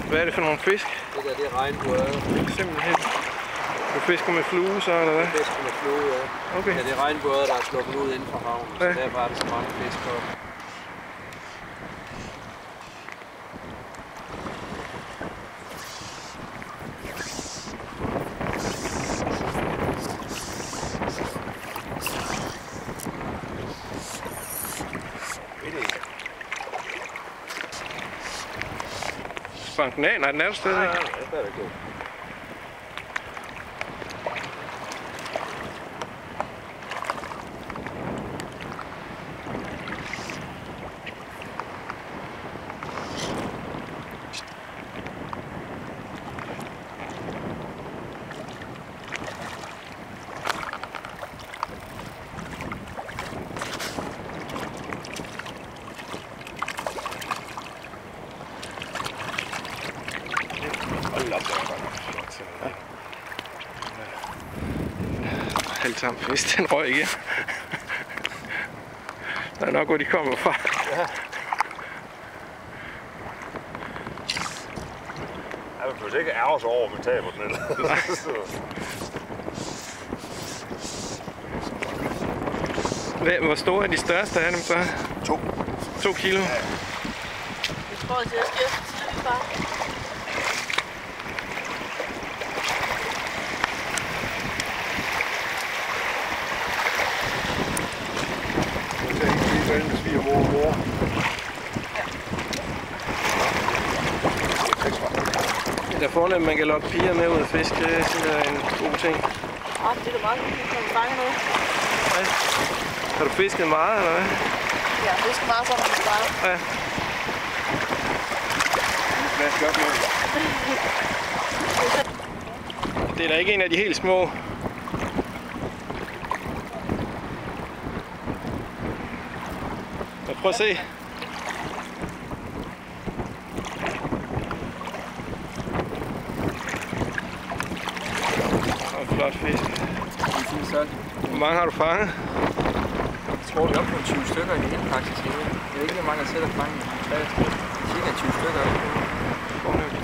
Hvad er det for nogle fisk? Det der, det er regnbuer. Simpelthen. Du fisker med flue så, eller hvad? Jeg fisker med flue, ja. Okay. Ja, det er regnbuer, der er sluppet ud inden for havnen, ja. Så derfor er der så mange fisk op. Sprang den af? Nej, den er der stadig. Ja, det er da godt. Helt sammen fisk, den røg igen. Der er nok, hvor de kommer fra. Ja. Jeg vil ikke ærge sig over, at vi taber den eller. Hvor store er de største af dem så? 2 kilo? Jeg tror, at jeg skal tidligt bare. Det er fornemt, at man kan lokke piger med ud og fiske. Det synes jeg er en god ting. Det er da meget hyggeligt, når man fanger noget. Ja. Har du fisket meget, eller hvad? Ja, det skal meget sådan, at det starter. Ja. Det er da ikke en af de helt små. Prøv at se. Flot fisk. Hvor mange har du fanget? Jeg tror, vi er oppe på 20 stykker i det hele faktisk. Jeg ved ikke, hvor mange der sætter fanget. Cirka 20 stykker.